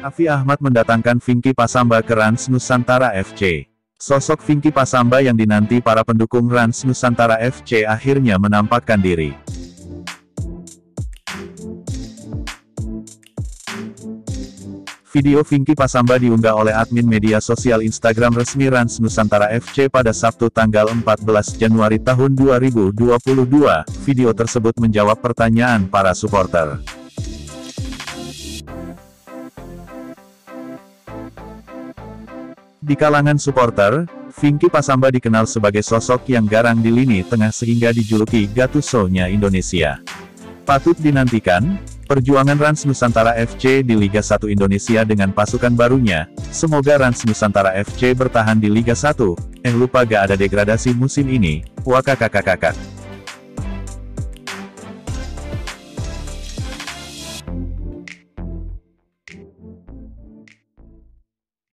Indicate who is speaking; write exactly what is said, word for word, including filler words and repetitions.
Speaker 1: Raffi Ahmad mendatangkan Vinky Pasamba ke Rans Nusantara F C. Sosok Vinky Pasamba yang dinanti para pendukung Rans Nusantara F C akhirnya menampakkan diri. Video Vinky Pasamba diunggah oleh admin media sosial Instagram resmi Rans Nusantara F C pada Sabtu tanggal empat belas Januari tahun dua ribu dua puluh dua. Video tersebut menjawab pertanyaan para supporter. Di kalangan supporter, Vinky Pasamba dikenal sebagai sosok yang garang di lini tengah sehingga dijuluki Gattuso-nya Indonesia. Patut dinantikan perjuangan Rans Nusantara F C di Liga satu Indonesia dengan pasukan barunya. Semoga Rans Nusantara F C bertahan di Liga satu. Eh lupa gak ada degradasi musim ini. Wakakakakakak.